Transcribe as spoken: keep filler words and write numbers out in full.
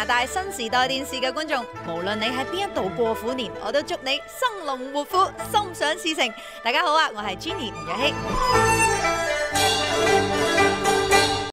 大新時代電視嘅觀眾，無論你喺邊一度過虎年，我都祝你生龍活虎，心想事成。大家好啊，我係 Jenny 吳若希。